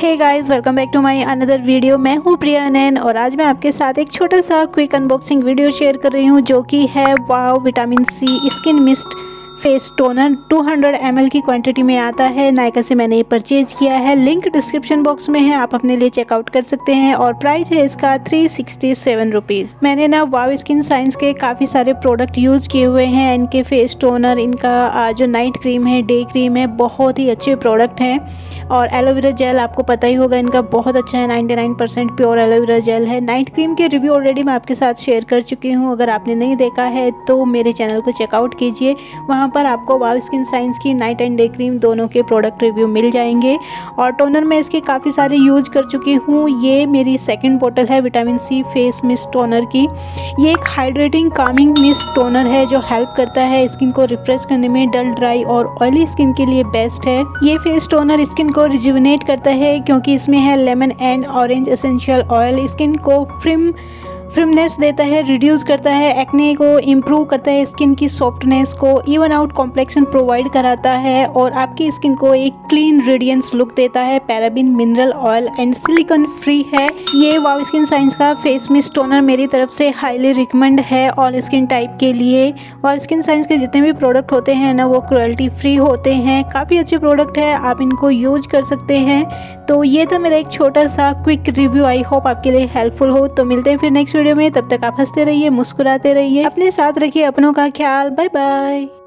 Hey guys, welcome back to my another video. मैं हूँ प्रिया नैन और आज मैं आपके साथ एक छोटा सा क्विक अनबॉक्सिंग वीडियो शेयर कर रही हूँ जो कि है वाव vitamin C skin mist face toner. 200 ml की क्वांटिटी में आता है। नायका से मैंने ये परचेज किया है। लिंक डिस्क्रिप्शन बॉक्स में है, आप अपने लिए चेकआउट कर सकते हैं। और प्राइस है इसका 367 रुपीज़। मैंने ना वाव स्किन साइंस के काफ़ी सारे प्रोडक्ट यूज़ किए हुए हैं। इनके फेस टोनर, इनका जो नाइट क्रीम है, डे क्रीम है, बहुत ही अच्छे प्रोडक्ट हैं। और एलोवेरा जेल आपको पता ही होगा, इनका बहुत अच्छा है। 99% प्योर एलोवेरा जेल है। नाइट क्रीम के रिव्यू ऑलरेडी मैं आपके साथ शेयर कर चुकी हूँ। अगर आपने नहीं देखा है तो मेरे चैनल को चेकआउट कीजिए, वहाँ पर आपको वाव स्किन साइंस की नाइट एंड डे क्रीम दोनों के प्रोडक्ट रिव्यू मिल जाएंगे। और टोनर मैं इसके काफ़ी सारे यूज कर चुकी हूँ। ये मेरी सेकंड बोतल है vitamin C face mist toner की। ये एक हाइड्रेटिंग कामिंग मिस्ट टोनर है जो हेल्प करता है स्किन को रिफ्रेश करने में। डल, ड्राई और ऑयली स्किन के लिए बेस्ट है। ये फेस टोनर स्किन को रिजुविनेट करता है क्योंकि इसमें है lemon and orange essential oil. Skin को फ्रिमनेस देता है, रिड्यूस करता है एक्ने को, इम्प्रूव करता है स्किन की सॉफ्टनेस को, इवन आउट कॉम्प्लेक्शन प्रोवाइड कराता है और आपकी स्किन को एक क्लीन रेडियंस लुक देता है। Paraben, mineral oil and silicone free है। ये वाव स्किन साइंस का फेस मिस्ट टोनर मेरी तरफ से हाईली रिकमेंड है ऑल स्किन टाइप के लिए। वाव स्किन साइंस के जितने भी प्रोडक्ट होते हैं ना, वो क्रुएल्टी फ्री होते हैं। काफ़ी अच्छे प्रोडक्ट है, आप इनको यूज कर सकते हैं। तो ये था मेरा एक छोटा सा क्विक रिव्यू। आई होप आपके लिए हेल्पफुल हो। तो मिलते हैं फिर नेक्स्ट वीडियो में। तब तक आप हंसते रहिए, मुस्कुराते रहिए, अपने साथ रखिए अपनों का ख्याल। Bye bye.